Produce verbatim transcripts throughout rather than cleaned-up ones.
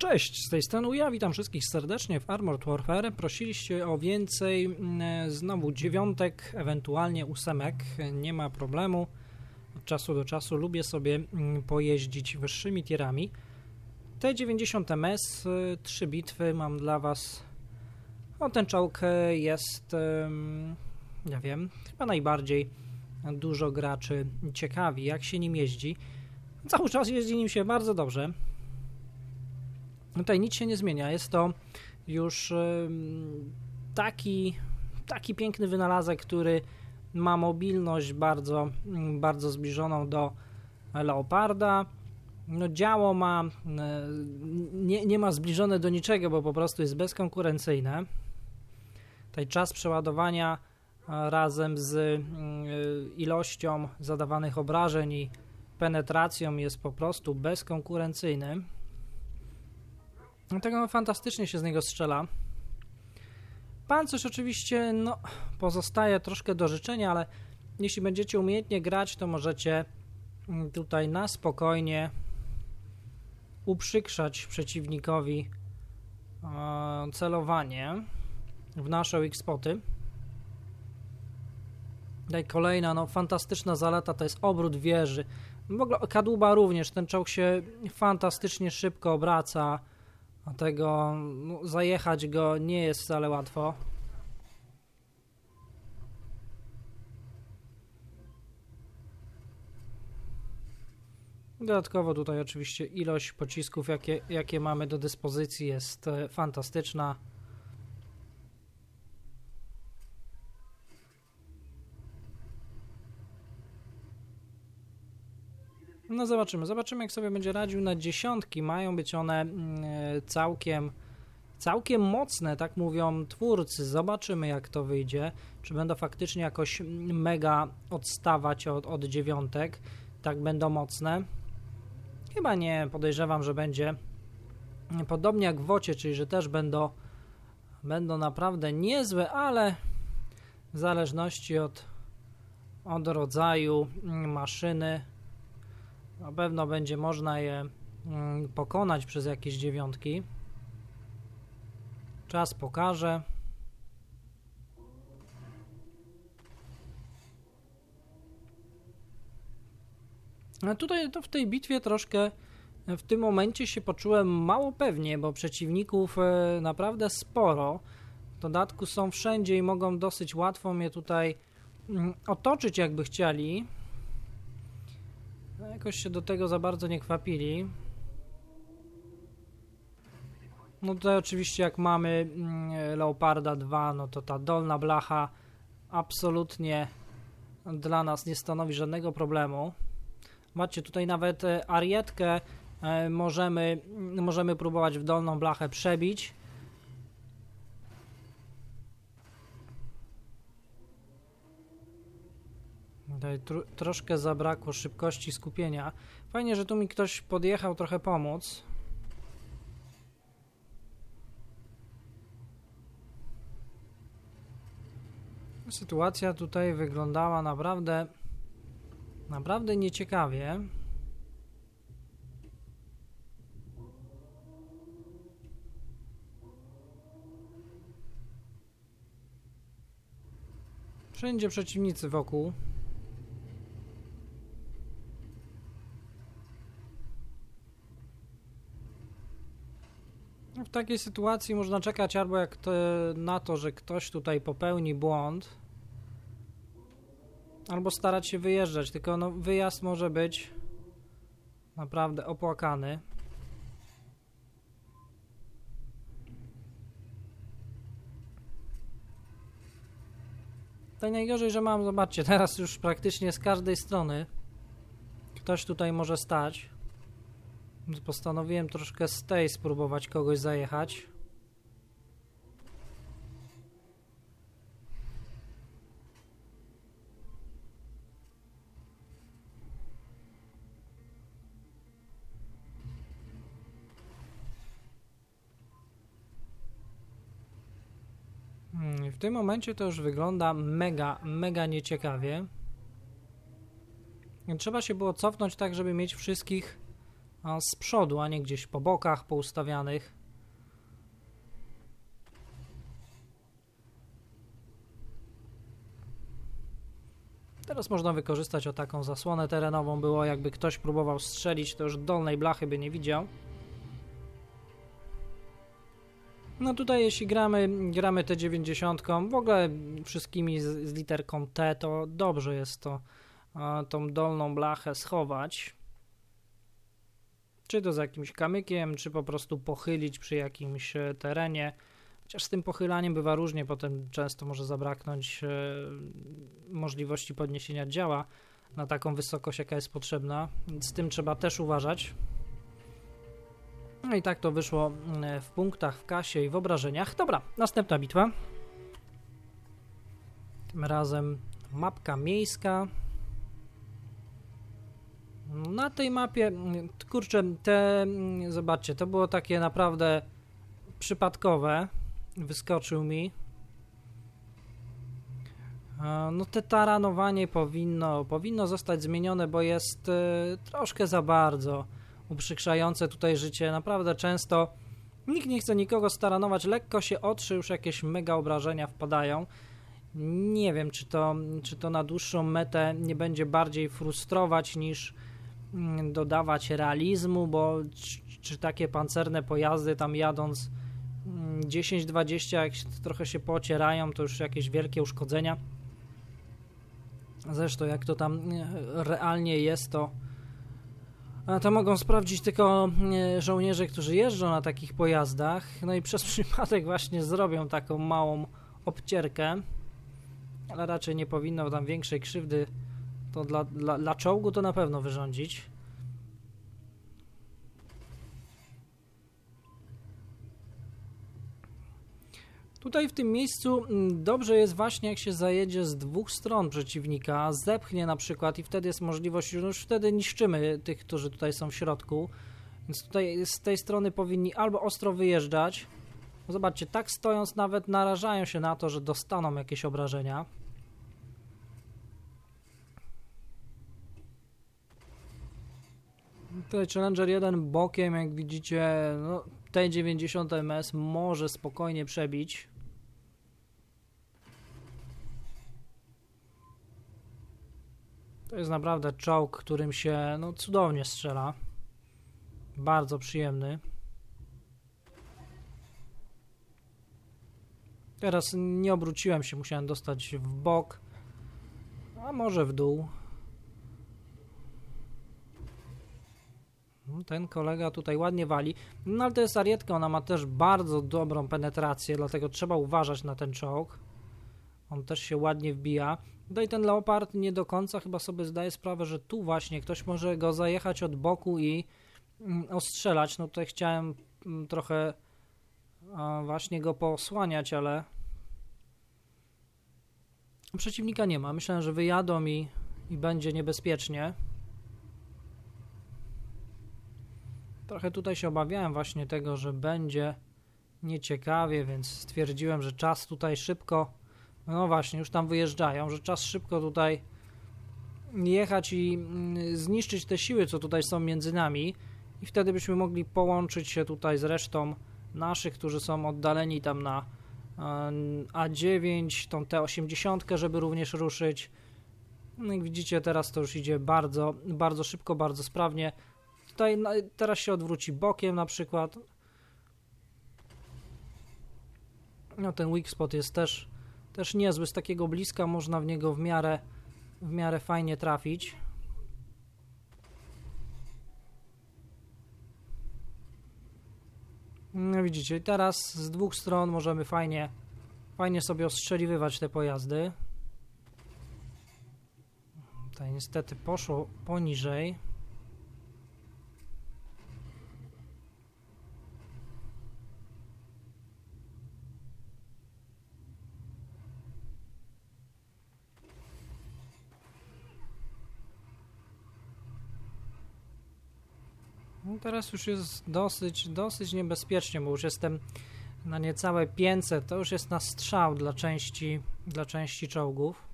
Cześć, z tej strony ja witam wszystkich serdecznie w Armored Warfare. Prosiliście o więcej, znowu dziewiątek, ewentualnie ósemek, nie ma problemu. Od czasu do czasu lubię sobie pojeździć wyższymi tierami. T dziewięćdziesiąt M S, trzy bitwy mam dla was. O, ten czołg jest, ja wiem, chyba najbardziej dużo graczy ciekawi, jak się nim jeździ. Cały czas jeździ nim się bardzo dobrze. Tutaj nic się nie zmienia, jest to już taki, taki piękny wynalazek, który ma mobilność bardzo, bardzo zbliżoną do Leoparda. No, działo ma, nie, nie ma zbliżone do niczego, bo po prostu jest bezkonkurencyjne. Tutaj czas przeładowania razem z ilością zadawanych obrażeń i penetracją jest po prostu bezkonkurencyjny. Dlatego fantastycznie się z niego strzela. Pancerz oczywiście no, pozostaje troszkę do życzenia, ale jeśli będziecie umiejętnie grać, to możecie tutaj na spokojnie uprzykrzać przeciwnikowi e, celowanie w nasze weak spoty. Tutaj kolejna no, fantastyczna zaleta to jest obrót wieży. W ogóle kadłuba również, ten czołg się fantastycznie szybko obraca. Dlatego no, zajechać go nie jest wcale łatwo. Dodatkowo tutaj oczywiście ilość pocisków, jakie, jakie mamy do dyspozycji, jest e, fantastyczna. No zobaczymy, zobaczymy jak sobie będzie radził na dziesiątki. Mają być one y, całkiem, całkiem mocne, tak mówią twórcy. Zobaczymy jak to wyjdzie, czy będą faktycznie jakoś mega odstawać od, od dziewiątek, tak będą mocne. Chyba nie, podejrzewam, że będzie podobnie jak w wocie, czyli że też będą, będą naprawdę niezłe, ale w zależności od, od rodzaju maszyny na pewno będzie można je mm, pokonać przez jakieś dziewiątki. Czas pokaże. A tutaj to w tej bitwie troszkę w tym momencie się poczułem mało pewnie, bo przeciwników e, naprawdę sporo. W dodatku są wszędzie i mogą dosyć łatwo mnie tutaj mm, otoczyć jakby chcieli. Jakoś się do tego za bardzo nie kwapili. No tutaj oczywiście jak mamy Leoparda dwa, no to ta dolna blacha absolutnie dla nas nie stanowi żadnego problemu. Macie tutaj nawet arietkę, możemy, możemy próbować w dolną blachę przebić. Tutaj tro, troszkę zabrakło szybkości skupienia. Fajnie, że tu mi ktoś podjechał trochę pomóc. Sytuacja tutaj wyglądała naprawdę naprawdę nieciekawie. Wszędzie przeciwnicy wokół. W takiej sytuacji można czekać albo jak to, na to, że ktoś tutaj popełni błąd, albo starać się wyjeżdżać, tylko no, wyjazd może być naprawdę opłakany. Tutaj najgorzej, że mam, zobaczcie, teraz już praktycznie z każdej strony ktoś tutaj może stać. Postanowiłem troszkę z tej spróbować kogoś zajechać. Hmm, w tym momencie to już wygląda mega, mega nieciekawie. Trzeba się było cofnąć tak, żeby mieć wszystkich a z przodu, a nie gdzieś po bokach poustawianych. Teraz można wykorzystać o taką zasłonę terenową. Było, jakby ktoś próbował strzelić, to już dolnej blachy by nie widział. No tutaj jeśli gramy, gramy T dziewięćdziesiąt, w ogóle wszystkimi z, z literką T, to dobrze jest to a, tą dolną blachę schować. Czy to z jakimś kamykiem, czy po prostu pochylić przy jakimś terenie. Chociaż z tym pochylaniem bywa różnie, potem często może zabraknąć e, możliwości podniesienia działa na taką wysokość, jaka jest potrzebna. Więc z tym trzeba też uważać. No i tak to wyszło w punktach, w kasie i w obrażeniach. Dobra, następna bitwa. Tym razem mapka miejska. Na tej mapie, kurczę, te, zobaczcie, to było takie naprawdę przypadkowe. Wyskoczył mi. No te taranowanie powinno, powinno zostać zmienione, bo jest y, troszkę za bardzo uprzykrzające tutaj życie. Naprawdę często nikt nie chce nikogo staranować, lekko się otrzy, już jakieś mega obrażenia wpadają. Nie wiem, czy to, czy to na dłuższą metę nie będzie bardziej frustrować niż mm, dodawać realizmu, bo czy, czy takie pancerne pojazdy tam jadąc dziesięć dwadzieścia, jak się, trochę się pocierają, to już jakieś wielkie uszkodzenia. Zresztą jak to tam realnie jest, to to mogą sprawdzić tylko żołnierze, którzy jeżdżą na takich pojazdach, no i przez przypadek właśnie zrobią taką małą obcierkę, ale raczej nie powinno tam większej krzywdy to dla, dla, dla czołgu to na pewno wyrządzić. Tutaj w tym miejscu dobrze jest właśnie, jak się zajedzie z dwóch stron przeciwnika, zepchnie na przykład i wtedy jest możliwość, że już wtedy niszczymy tych, którzy tutaj są w środku. Więc tutaj z tej strony powinni albo ostro wyjeżdżać. Zobaczcie, tak stojąc nawet narażają się na to, że dostaną jakieś obrażenia. Tutaj Challenger jeden bokiem, jak widzicie, no, T dziewięćdziesiąt M S może spokojnie przebić. To jest naprawdę czołg, którym się no, cudownie strzela. Bardzo przyjemny. Teraz nie obróciłem się, musiałem dostać w bok, a może w dół. Ten kolega tutaj ładnie wali, no ale to jest arietka, ona ma też bardzo dobrą penetrację, dlatego trzeba uważać na ten czołg. On też się ładnie wbija. Tutaj ten Leopard nie do końca chyba sobie zdaje sprawę, że tu właśnie ktoś może go zajechać od boku i mm, ostrzelać. No tutaj chciałem mm, trochę a, właśnie go posłaniać, ale przeciwnika nie ma. Myślałem, że wyjadą i, i będzie niebezpiecznie. Trochę tutaj się obawiałem właśnie tego, że będzie nieciekawie, więc stwierdziłem, że czas tutaj szybko, no właśnie, już tam wyjeżdżają, że czas szybko tutaj jechać i zniszczyć te siły, co tutaj są między nami i wtedy byśmy mogli połączyć się tutaj z resztą naszych, którzy są oddaleni tam na A dziewięć, tą T osiemdziesiąt, żeby również ruszyć. No jak widzicie, teraz to już idzie bardzo, bardzo szybko, bardzo sprawnie. Tutaj teraz się odwróci bokiem na przykład. No ten weak spot jest też, też niezły. Z takiego bliska można w niego w miarę, w miarę fajnie trafić. No widzicie, teraz z dwóch stron możemy fajnie, fajnie sobie ostrzeliwywać te pojazdy. Tutaj niestety poszło poniżej. No teraz już jest dosyć, dosyć niebezpiecznie, bo już jestem na niecałe pięćset, to już jest na strzał dla części, dla części czołgów.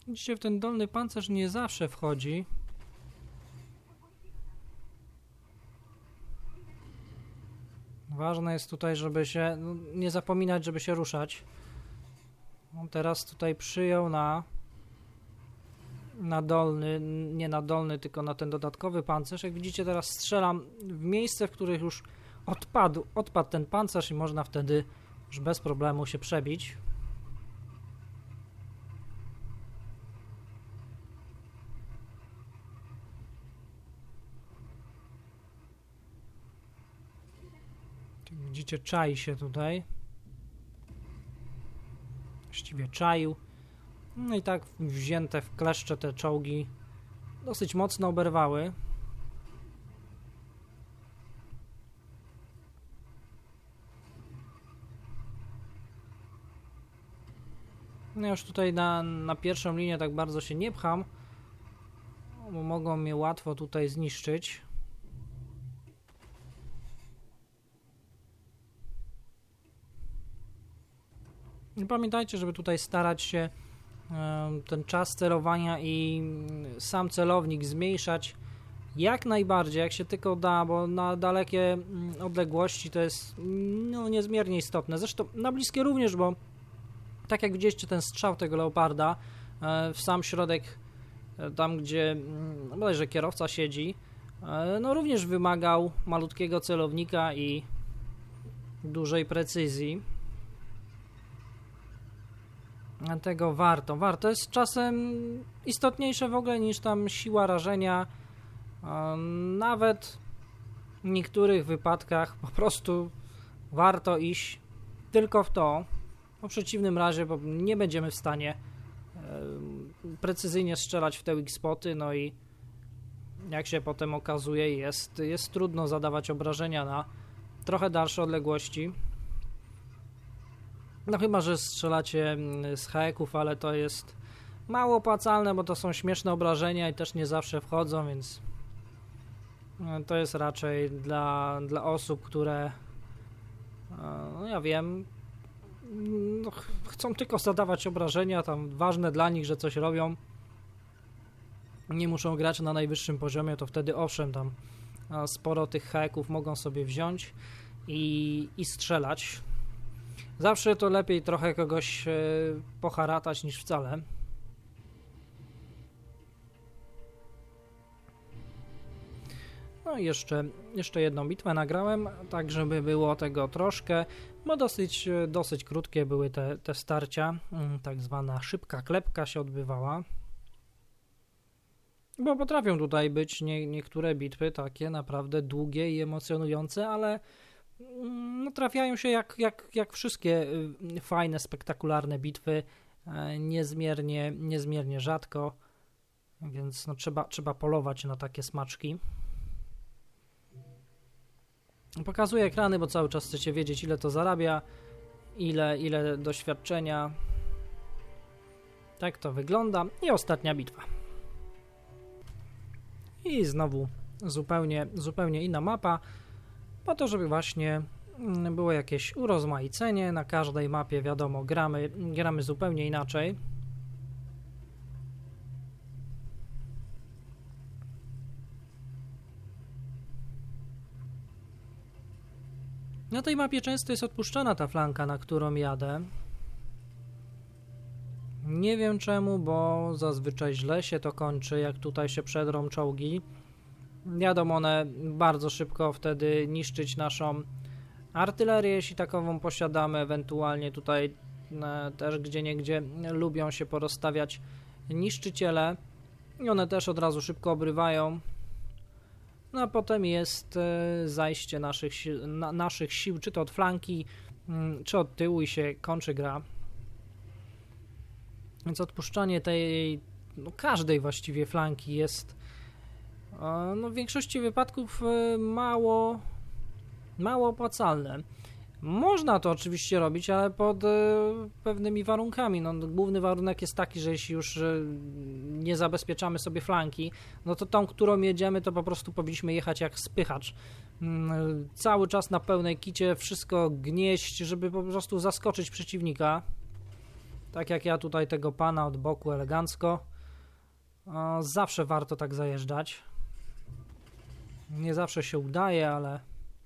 Widzicie, w ten dolny pancerz nie zawsze wchodzi. Ważne jest tutaj, żeby się, no, nie zapominać, żeby się ruszać. On teraz tutaj przyjął na na dolny, nie na dolny, tylko na ten dodatkowy pancerz. Jak widzicie, teraz strzelam w miejsce, w których już odpadł, odpadł ten pancerz i można wtedy już bez problemu się przebić. Widzicie, czai się tutaj. Właściwie czaił. No i tak wzięte w kleszcze te czołgi dosyć mocno oberwały. No już tutaj na, na pierwszą linię tak bardzo się nie pcham, bo mogą mnie łatwo tutaj zniszczyć. I pamiętajcie, żeby tutaj starać się ten czas celowania i sam celownik zmniejszać jak najbardziej, jak się tylko da, bo na dalekie odległości to jest no, niezmiernie istotne. Zresztą na bliskie również, bo tak jak widzieliście ten strzał tego Leoparda w sam środek, tam gdzie bodajże kierowca siedzi, no również wymagał malutkiego celownika i dużej precyzji. Tego warto, warto. Jest czasem istotniejsze w ogóle niż tam siła rażenia. Nawet w niektórych wypadkach po prostu warto iść tylko w to. W przeciwnym razie bo nie będziemy w stanie precyzyjnie strzelać w te weak spoty, no i jak się potem okazuje, jest, jest trudno zadawać obrażenia na trochę dalsze odległości. No chyba, że strzelacie z haeków, ale to jest mało opłacalne, bo to są śmieszne obrażenia i też nie zawsze wchodzą, więc to jest raczej dla, dla osób, które, no ja wiem, no, chcą tylko zadawać obrażenia, tam ważne dla nich, że coś robią, nie muszą grać na najwyższym poziomie, to wtedy owszem, tam sporo tych haeków mogą sobie wziąć i, i strzelać. Zawsze to lepiej trochę kogoś e, poharatać niż wcale. No i jeszcze, jeszcze jedną bitwę nagrałem, tak żeby było tego troszkę, bo dosyć, dosyć krótkie były te, te starcia, tak zwana szybka klepka się odbywała. Bo potrafią tutaj być nie, niektóre bitwy takie naprawdę długie i emocjonujące, ale no, trafiają się jak, jak, jak wszystkie fajne, spektakularne bitwy, niezmiernie, niezmiernie rzadko, więc no, trzeba, trzeba polować na takie smaczki. Pokazuję ekrany, bo cały czas chcecie wiedzieć, ile to zarabia, ile, ile doświadczenia. Tak to wygląda. I ostatnia bitwa. I znowu zupełnie, zupełnie inna mapa, po to, żeby właśnie było jakieś urozmaicenie. Na każdej mapie, wiadomo, gramy, gramy zupełnie inaczej. Na tej mapie często jest odpuszczana ta flanka, na którą jadę. Nie wiem czemu, bo zazwyczaj źle się to kończy, jak tutaj się przedrą czołgi. Jadą one bardzo szybko wtedy niszczyć naszą artylerię, jeśli takową posiadamy, ewentualnie tutaj e, też gdzieniegdzie lubią się porozstawiać niszczyciele i one też od razu szybko obrywają. No a potem jest e, zajście naszych, si na, naszych sił, czy to od flanki, m, czy od tyłu i się kończy gra. Więc odpuszczanie tej, no każdej właściwie flanki jest e, no w większości wypadków e, mało, mało opłacalne. Można to oczywiście robić, ale pod e, pewnymi warunkami. No, główny warunek jest taki, że jeśli już e, nie zabezpieczamy sobie flanki, no to tą, którą jedziemy, to po prostu powinniśmy jechać jak spychacz. Mm, cały czas na pełnej kicie, wszystko gnieść, żeby po prostu zaskoczyć przeciwnika. Tak jak ja tutaj tego pana od boku elegancko. Zawsze warto tak zajeżdżać. Nie zawsze się udaje, ale...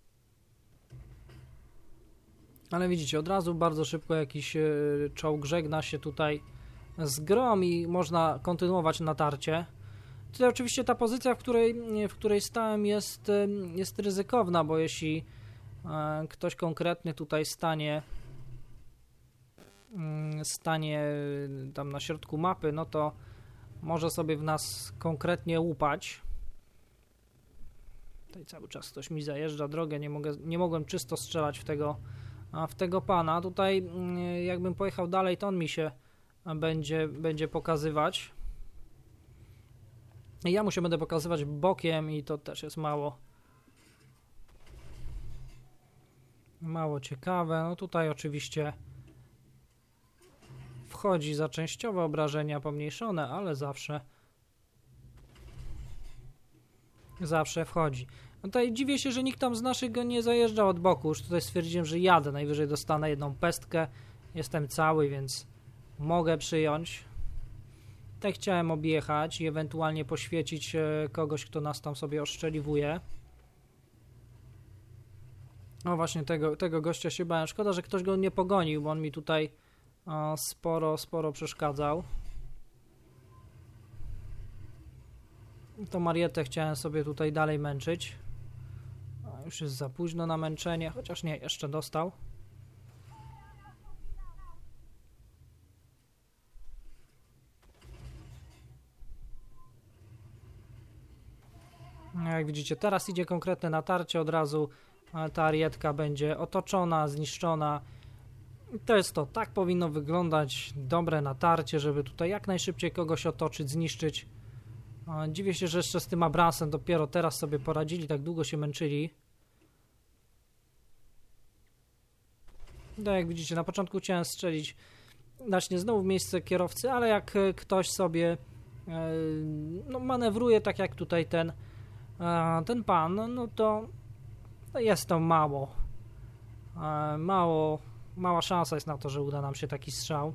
Ale widzicie, od razu bardzo szybko jakiś czołg żegna się tutaj z grą i można kontynuować natarcie. Tutaj oczywiście ta pozycja, w której, w której stałem jest, jest ryzykowna, bo jeśli ktoś konkretny tutaj stanie stanie tam na środku mapy, no to może sobie w nas konkretnie łupać. Tutaj cały czas ktoś mi zajeżdża drogę, nie, mogę, nie mogłem czysto strzelać w tego, w tego pana. Tutaj jakbym pojechał dalej, to on mi się będzie, będzie pokazywać. Ja mu się będę pokazywać bokiem i to też jest mało mało ciekawe. No tutaj oczywiście wchodzi za częściowe obrażenia pomniejszone, ale zawsze zawsze wchodzi. No tutaj dziwię się, że nikt tam z naszych go nie zajeżdżał od boku. Już tutaj stwierdziłem, że jadę. Najwyżej dostanę jedną pestkę. Jestem cały, więc mogę przyjąć. Tak chciałem objechać i ewentualnie poświecić kogoś, kto nas tam sobie oszczeliwuje. No właśnie, tego, tego gościa się bałem. Szkoda, że ktoś go nie pogonił, bo on mi tutaj o, sporo, sporo przeszkadzał. To Marietę chciałem sobie tutaj dalej męczyć. A już jest za późno na męczenie, chociaż nie, jeszcze dostał. Jak widzicie, teraz idzie konkretne natarcie, od razu ta arietka będzie otoczona, zniszczona. To jest to, tak powinno wyglądać dobre natarcie, żeby tutaj jak najszybciej kogoś otoczyć, zniszczyć. Dziwię się, że jeszcze z tym Abramsem dopiero teraz sobie poradzili, tak długo się męczyli. No jak widzicie, na początku chciałem strzelić właśnie znowu w miejsce kierowcy, ale jak ktoś sobie no, manewruje tak jak tutaj ten ten pan, no to jest to mało. Mało, mała szansa jest na to, że uda nam się taki strzał.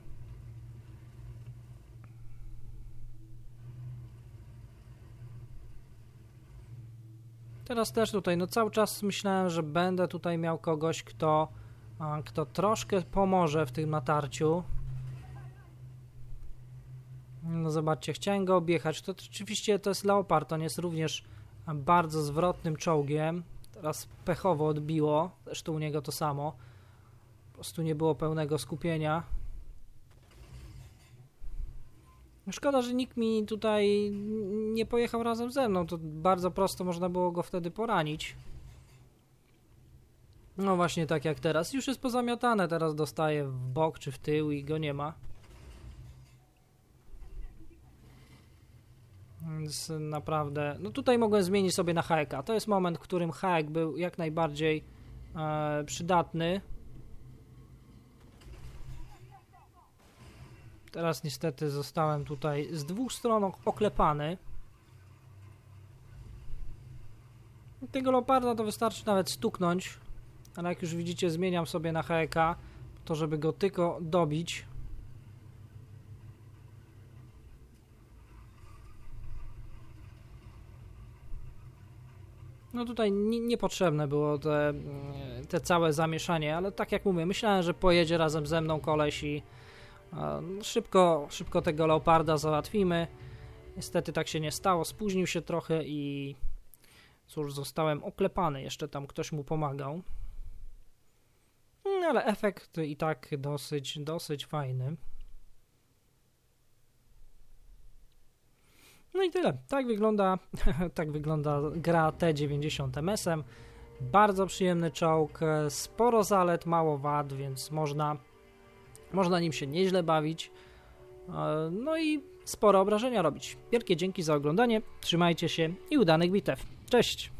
Teraz też tutaj, no cały czas myślałem, że będę tutaj miał kogoś, kto, kto troszkę pomoże w tym natarciu. No zobaczcie, chciałem go objechać. To oczywiście to jest Leopard, on jest również bardzo zwrotnym czołgiem. Teraz pechowo odbiło, zresztą u niego to samo. Po prostu nie było pełnego skupienia. Szkoda, że nikt mi tutaj nie pojechał razem ze mną, to bardzo prosto można było go wtedy poranić. No właśnie tak jak teraz. Już jest pozamiatane, teraz dostaje w bok czy w tył i go nie ma. Więc naprawdę, no tutaj mogłem zmienić sobie na Haeka. To jest moment, w którym Haek był jak najbardziej e, przydatny. Teraz niestety zostałem tutaj z dwóch stron oklepany. Tego Leoparda to wystarczy nawet stuknąć, ale jak już widzicie, zmieniam sobie na Haeka, to żeby go tylko dobić. No tutaj niepotrzebne było te, te całe zamieszanie, ale tak jak mówię, myślałem, że pojedzie razem ze mną koleś i e, szybko, szybko tego Leoparda załatwimy. Niestety tak się nie stało, spóźnił się trochę i cóż, zostałem oklepany, jeszcze tam ktoś mu pomagał. No, ale efekt i tak dosyć, dosyć fajny. No i tyle. Tak wygląda, tak wygląda gra T dziewięćdziesiąt M S em. Bardzo przyjemny czołg, sporo zalet, mało wad, więc można, można nim się nieźle bawić. No i sporo obrażenia robić. Wielkie dzięki za oglądanie, trzymajcie się i udanych bitew. Cześć!